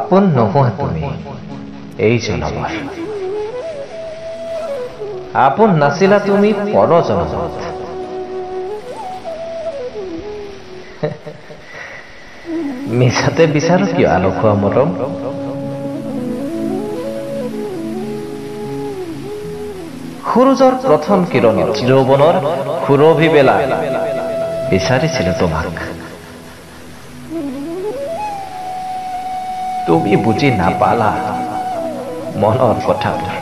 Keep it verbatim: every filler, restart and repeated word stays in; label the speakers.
Speaker 1: আপোন নোহোৱা তুমি এই জনমৰ আপোন নাছিলা তুমি পৰ জনমত মিছাতে বিচাৰো কিয় আলসুৱা মৰম সূৰুজৰ প্ৰথম কিৰণত যৌৱনৰ সুৰভি বেলা বিচাৰিছিলো তোমাক তুমি বুজি নাপালা মনৰ কথাবোৰ